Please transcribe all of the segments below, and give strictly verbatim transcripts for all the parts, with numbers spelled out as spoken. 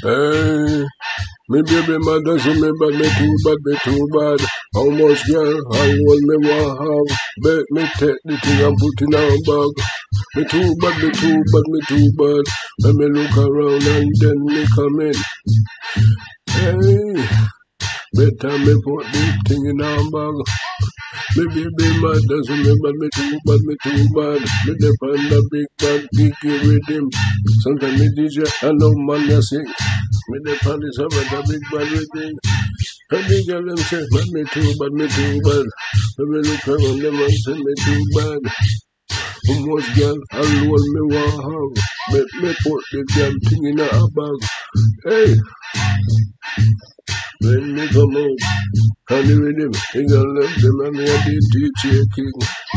Hey, me baby mother say me bad, me too bad, me too bad. How much girl, how old me want have? Bet me take the thing and put in a bag. Me too bad, me too bad, me too bad. Let me look around and then me come in. Hey, better me put the thing in a bag. Me baby mother say me bad, me too bad, me too bad. Me depend on big bad geeky rhythm. Sometimes me D J and no man ya sing. Me depend on some of big bad rhythm. And the girl them say, man, me too bad, me too bad. Let me look around them and say me too bad. How much girl alone me want have? Make me put the damn thing in a bag. Hey, when me come out, can you read him? He gonna let them and me a D J king.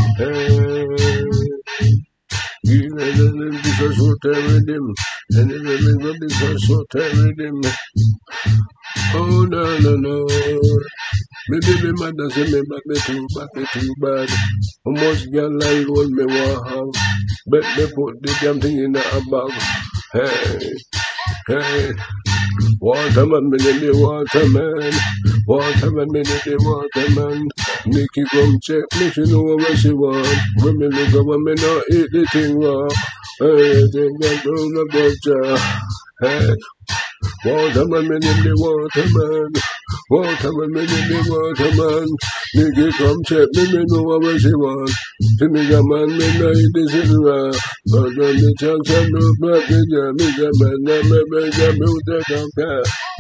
Hey, give me the this is what I read him. And if me go this is what I read him. Oh no no no. Me baby mother say me bad, me too bad, me too bad. How much girl alone me want have? Bet me put the damn thing in a bag. Hey, hey. Waterman, me need the waterman. Waterman, me need the waterman. Nikki come check me, she know what she want. When me look up, when me not eat the thing raw. Hey, think I'm doing a butcher. Hey, waterman, me need the waterman. Waterman, me need the waterman. Nikki come check me, me know what she want. To me, a man, me not eat the thing raw. But when me chance, I know back in there, me a man, me a man, me a man, me a man.